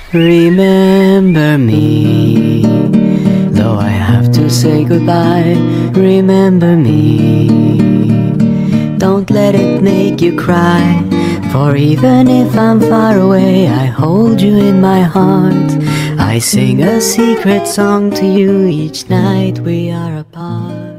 Remember me, though I have to say goodbye. Remember me, don't let it make you cry. For even if I'm far away, I hold you in my heart. I sing a secret song to you each night we are apart.